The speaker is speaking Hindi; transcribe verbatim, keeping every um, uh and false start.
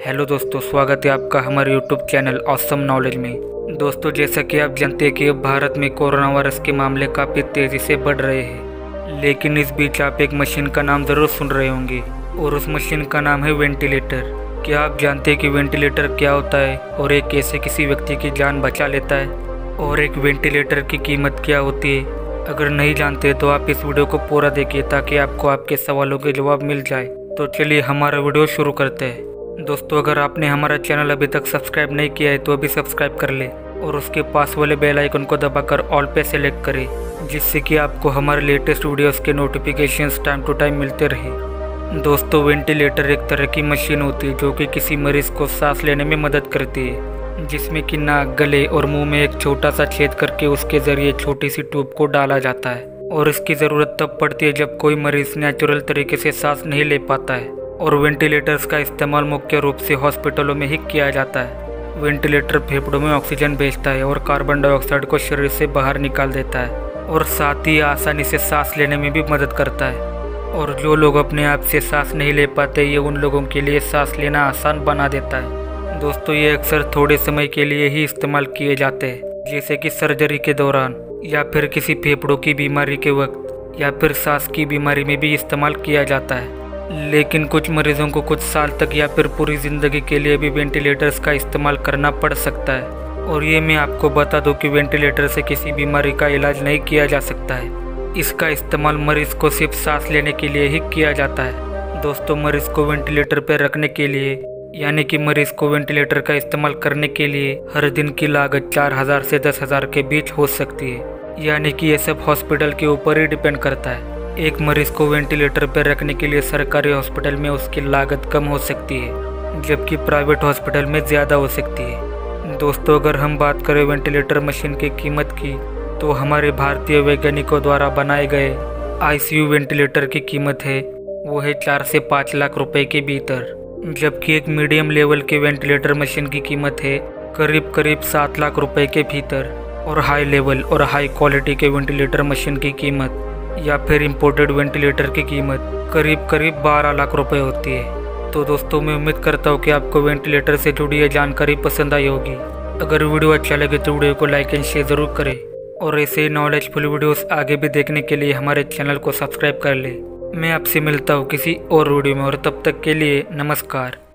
हेलो दोस्तों, स्वागत है आपका हमारे यूट्यूब चैनल ऑसम नॉलेज में। दोस्तों, जैसा कि आप जानते हैं कि अब भारत में कोरोना वायरस के मामले काफ़ी तेज़ी से बढ़ रहे हैं, लेकिन इस बीच आप एक मशीन का नाम ज़रूर सुन रहे होंगे और उस मशीन का नाम है वेंटिलेटर। क्या आप जानते हैं कि वेंटिलेटर क्या होता है और ये कैसे किसी व्यक्ति की जान बचा लेता है, और एक वेंटिलेटर की कीमत क्या होती है? अगर नहीं जानते तो आप इस वीडियो को पूरा देखिए ताकि आपको आपके सवालों के जवाब मिल जाए। तो चलिए हमारा वीडियो शुरू करते हैं। दोस्तों, अगर आपने हमारा चैनल अभी तक सब्सक्राइब नहीं किया है तो अभी सब्सक्राइब कर ले और उसके पास वाले बेल आइकन को दबाकर ऑल पे सेलेक्ट करें, जिससे कि आपको हमारे लेटेस्ट वीडियोस के नोटिफिकेशंस टाइम टू टाइम मिलते रहे। दोस्तों, वेंटिलेटर एक तरह की मशीन होती है जो कि किसी मरीज को सांस लेने में मदद करती है, जिसमें कि नाक, गले और मुंह में एक छोटा सा छेद करके उसके जरिए छोटी सी ट्यूब को डाला जाता है। और इसकी ज़रूरत तब पड़ती है जब कोई मरीज नेचुरल तरीके से सांस नहीं ले पाता है, और वेंटिलेटर्स का इस्तेमाल मुख्य रूप से हॉस्पिटलों में ही किया जाता है। वेंटिलेटर फेफड़ों में ऑक्सीजन भेजता है और कार्बन डाइऑक्साइड को शरीर से बाहर निकाल देता है, और साथ ही आसानी से सांस लेने में भी मदद करता है। और जो लोग अपने आप से सांस नहीं ले पाते, ये उन लोगों के लिए सांस लेना आसान बना देता है। दोस्तों, ये अक्सर थोड़े समय के लिए ही इस्तेमाल किए जाते हैं, जैसे कि सर्जरी के दौरान, या फिर किसी फेफड़ों की बीमारी के वक्त, या फिर सांस की बीमारी में भी इस्तेमाल किया जाता है। लेकिन कुछ मरीजों को कुछ साल तक या फिर पूरी ज़िंदगी के लिए भी वेंटिलेटर्स का इस्तेमाल करना पड़ सकता है। और ये मैं आपको बता दूं कि वेंटिलेटर से किसी बीमारी का इलाज नहीं किया जा सकता है। इसका इस्तेमाल मरीज को सिर्फ सांस लेने के लिए ही किया जाता है। दोस्तों, मरीज को वेंटिलेटर पर रखने के लिए, यानी कि मरीज को वेंटिलेटर का इस्तेमाल करने के लिए हर दिन की लागत चार हज़ार से दस हज़ार के बीच हो सकती है, यानी कि ये सब हॉस्पिटल के ऊपर ही डिपेंड करता है। एक मरीज को वेंटिलेटर पर रखने के लिए सरकारी हॉस्पिटल में उसकी लागत कम हो सकती है, जबकि प्राइवेट हॉस्पिटल में ज़्यादा हो सकती है। दोस्तों, अगर हम बात करें वेंटिलेटर मशीन की कीमत की, तो हमारे भारतीय वैज्ञानिकों द्वारा बनाए गए आईसीयू वेंटिलेटर की कीमत है वो है चार से पाँच लाख रुपए के भीतर, जबकि एक मीडियम लेवल के वेंटिलेटर मशीन की कीमत है करीब करीब सात लाख रुपए के भीतर। और हाई लेवल और हाई क्वालिटी के वेंटिलेटर मशीन की कीमत या फिर इंपोर्टेड वेंटिलेटर की कीमत करीब करीब बारह लाख रुपए होती है। तो दोस्तों, मैं उम्मीद करता हूँ कि आपको वेंटिलेटर से जुड़ी ये जानकारी पसंद आई होगी। अगर वीडियो अच्छा लगे तो वीडियो को लाइक एंड शेयर ज़रूर करें, और ऐसे ही नॉलेजफुल वीडियोस आगे भी देखने के लिए हमारे चैनल को सब्सक्राइब कर लें। मैं आपसे मिलता हूँ किसी और वीडियो में, और तब तक के लिए नमस्कार।